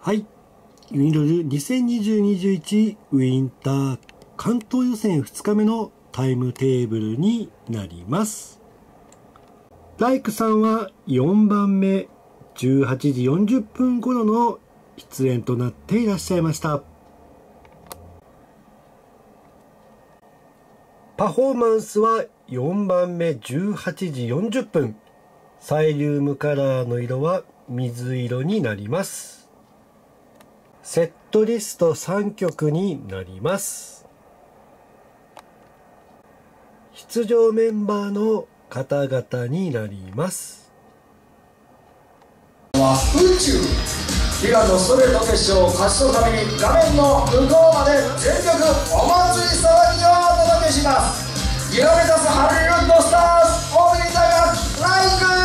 はい。ユニロル2020-21ウィンター関東予選2日目のタイムテーブルになります。ライクさんは4番目、18時40分頃の出演となっていらっしゃいました。パフォーマンスは4番目、18時40分。サイリウムカラーの色は水色になります。セットリスト3曲になります。出場メンバーの方々になります。 宇宙悲願のストレート決勝を勝ち取るために画面の向こうまで全力お祭り騒ぎをお届けします。ギラメタスハリウッドスターズオープニング大学ライク。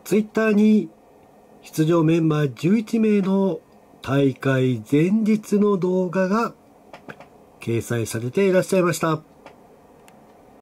ツイッターに出場メンバー11名の大会前日の動画が掲載されていらっしゃいました。